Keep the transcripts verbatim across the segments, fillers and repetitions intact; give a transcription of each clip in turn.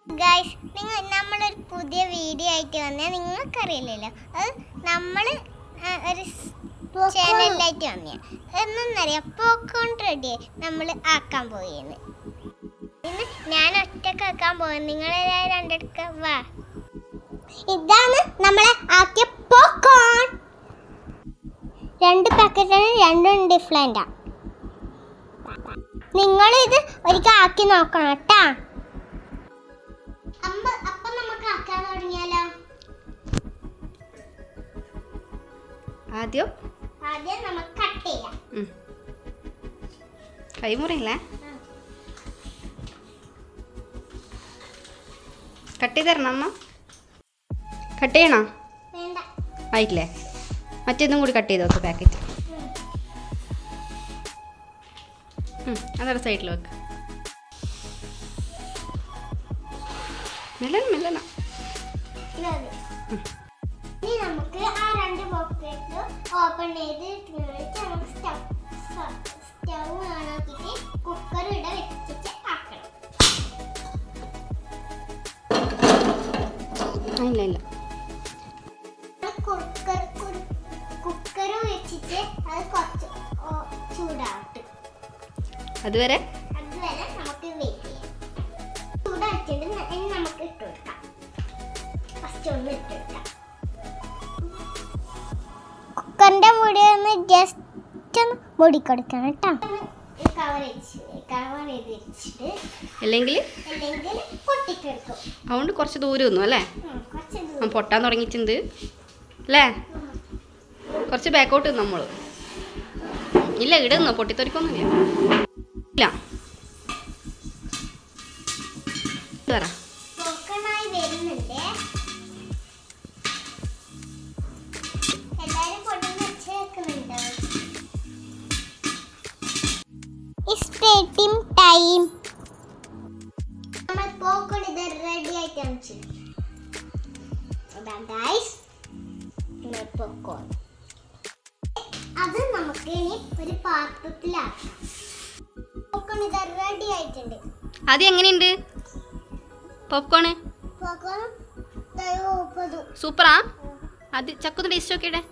Guys, നിങ്ങൾ നമ്മളൊരു പുതിയ വീഡിയോ ആയിട്ട് വന്നേ. നിങ്ങൾക്കറിയില്ലല്ലോ, അത് നമ്മൾ ഒരു ചാനലിലായിട്ട് വന്നേ. എന്നറിയാം, പോപ്കോൺ റെഡി നമ്മൾ ആക്കാൻ പോയെന്ന്. ഇന്ന് ഞാൻ ഒറ്റക്ക് ആക്കാൻ പോകുന്നത്. നിങ്ങളെല്ലാവരും രണ്ടെടുക്ക വാ. ഇതാണ് നമ്മളെ ആക്കിയ പോപ്കോൺ. രണ്ട് പാക്കറ്റാണ്, രണ്ടും ഡിഫറെൻ്റാ. നിങ്ങളിത് ഒരിക്കൽ ആക്കി നോക്കണം കേട്ടാ. അപ്പൊ നമുക്ക് ആക്കാൻ തുടങ്ങിയാലോ? ആദ്യം ആദ്യം നമുക്ക് കട്ട് ചെയ്യാം. കൈമുറിയില്ലേ? കട്ട് ചെയ്ത് തരണം അമ്മ. കട്ട് ചെയ്യണോ? വേണ്ട, ആയിട്ടില്ലേ? മറ്റേതും കൂടി കട്ട് ചെയ്ത് വെക്ക് പാക്കറ്റ്. അതവിടെ സൈഡിൽ വെക്ക്. മെല്ലന മെല്ലന. ഇനി നമുക്ക് ആ രണ്ട് പോക്കറ്റ് ഓപ്പൺ ചെയ്ത് നമുക്ക് സ്റ്റവ് സ്റ്റവ് ഓണാക്കിയിട്ട് കുക്കർ ഇവിടെ വെച്ചിട്ട് ആക്കണം. ഇല്ല ഇല്ല കുക്കർ കുക്കർ വെച്ചിട്ട് അത് കുറച്ച് ചൂടാവട്ടെ. അതുവരെ അതുവരെ നമുക്ക് വെയിറ്റ് ചെയ്യാം. ചൂടാക്കിയിട്ട് നമുക്ക് ഇട്ട് കൊടുക്കാം. ഫസ്റ്റ് ഒന്ന് ഇട്ട് കൊടുക്കാം. കുക്കറിന്റെ മുടി ഒന്ന് ജസ്റ്റ് ഒന്ന് മൂടിക്കൊടുക്കണം കേട്ടോ. കവർ കവർ ചെയ്ത് വെച്ചിട്ട് അല്ലെങ്കിൽ അല്ലെങ്കിൽ പൊട്ടിക്കെടുക്കും. അതുകൊണ്ട് കുറച്ച് ദൂരം ഒന്നും അല്ലേ? ആ പൊട്ടാൻ തുടങ്ങിയിട്ടുണ്ട് അല്ലേ? കുറച്ച് ബാക്കോട്ട് നിന്നു നമ്മൾ. ഇല്ല, ഇടുന്നു, പൊട്ടിത്തെറിക്കൊന്നുമില്ല. ഇല്ല പറ. പൊക്കണായി വരുന്നുണ്ട്. എല്ലാരും പൊട്ടുന്ന വെച്ച് വെക്കുന്നുണ്ടോ? സ്പേറ്റിംഗ് ടൈം. നമ്മൾ പോപ്കോൺ ഇത് റെഡി ആയിട്ട് വെച്ചു. ഗൈസ്, പോപ്കോൺ അത് നമുക്ക് ഇനി ഒരു പാത്രത്തിലാക്കാം. പോപ്കോൺ ഇത് റെഡി ആയിട്ടുണ്ട്. അത് എങ്ങനെയുണ്ട് പോപ്കോണ്? പോപ്കോൺ സൂപ്പറാ. അത് ചക്കൊന്ന് ടേസ്റ്റ് നോക്കിയിടെ.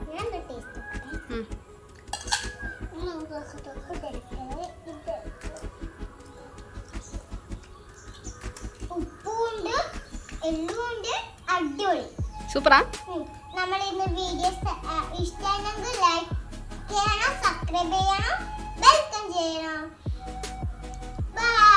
ഉപ്പുണ്ട്, എള്ളുണ്ട്, അടിപൊളി. സൂപ്പറാ. നമ്മൾ ഇന്ന് വീഡിയോസ് ഇഷ്ടമാണെങ്കിൽ ലൈക്ക് ചെയ്യണം, സബ്സ്ക്രൈബ് ചെയ്യണം, വെൽക്കം ചെയ്യണം. ബൈ.